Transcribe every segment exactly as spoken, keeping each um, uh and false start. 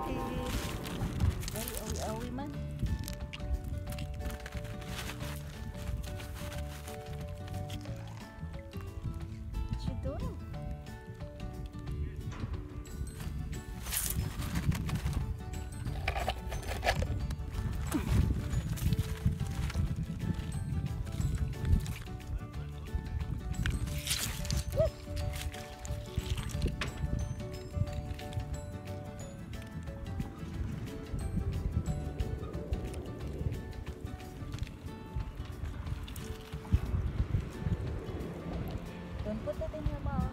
it. Ay, awi-awi man. What's she doing? Don't put that in your mouth.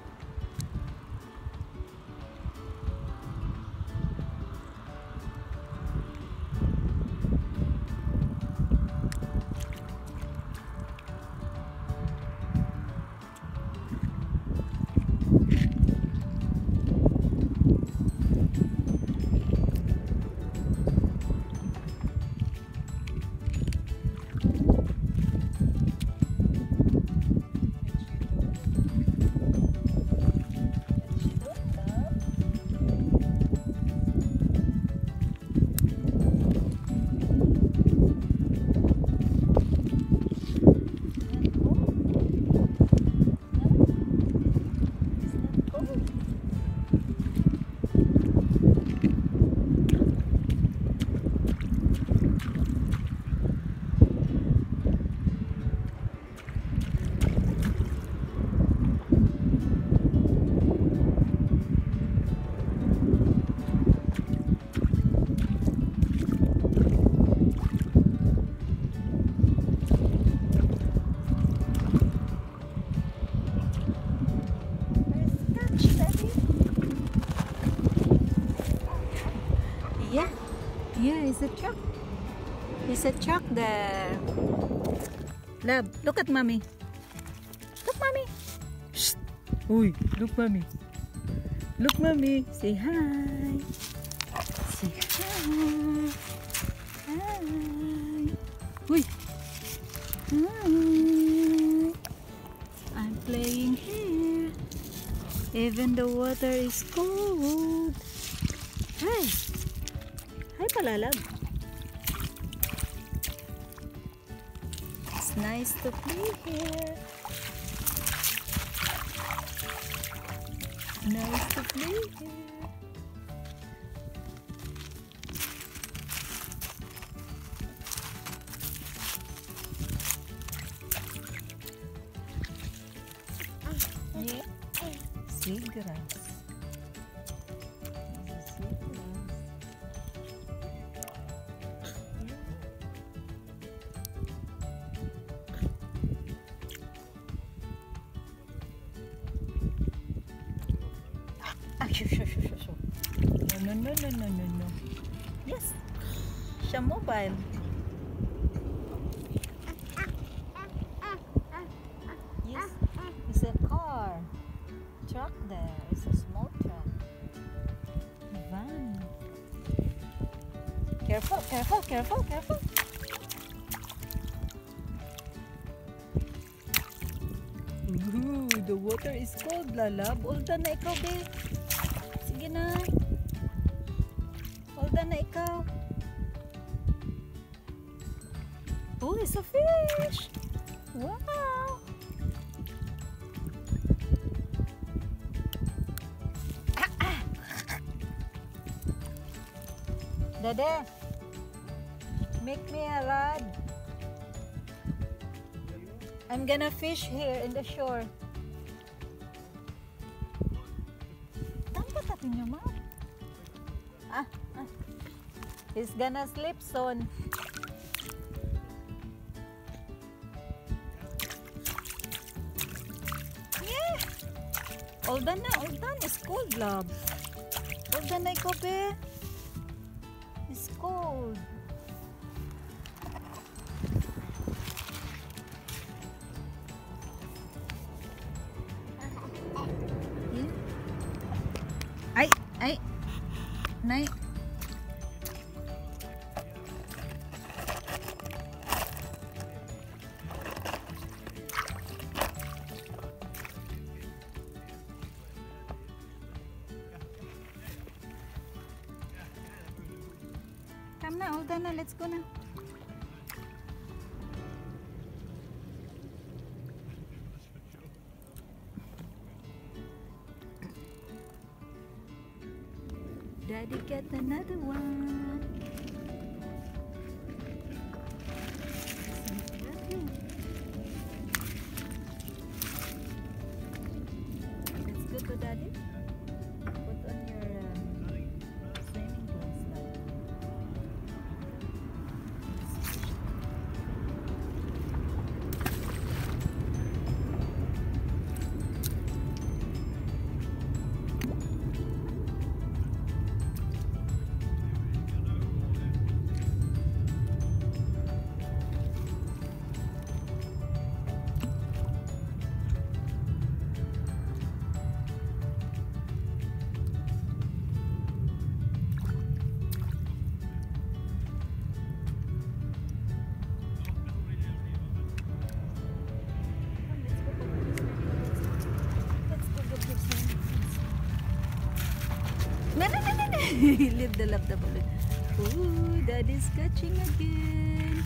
Yeah, yeah, it's a truck. It's a truck there. Love, look at mommy. Look, mommy. Shh. Oi, look, mommy. Look, mommy. Say hi. Say hi. Hi. Oi. Hi. I'm playing here. Even the water is cold. Hi. Hi, Palalab. It's nice to play here. Nice to play here. Yeah. Seagrass. Shoo, shoo, shoo, shoo, shoo. No, no, no, no, no, no. Yes. Siya mobile. Yes. It's a car. Truck there. It's a small truck. Van. Careful, careful, careful, careful. Ooh, the water is cold, Lalab. Ulda na ikaw, babe. Sige na. Ulda na ikaw. Oh, it's a fish. Wow. Ah, ah. Dede, make me a rod. I'm gonna fish here in the shore. Don't put that in your mouth. Ah, ah. He's gonna sleep soon. Yeah. All done na, all done. It's cold, love. All done na ikaw, be. It's cold. Ay, ay. Nay. Come na, all done na. Let's go na. Daddy get another one. Let's go to Daddy. Put on your um, swimming clothes now. No, no, no, no, no. Leave the love the balloon. Ooh, Daddy's catching again.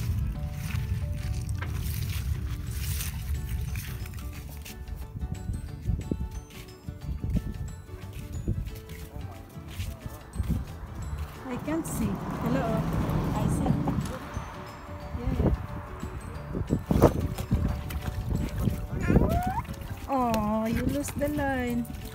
I can't see. Hello. I see. Yeah. Oh, you lost the line.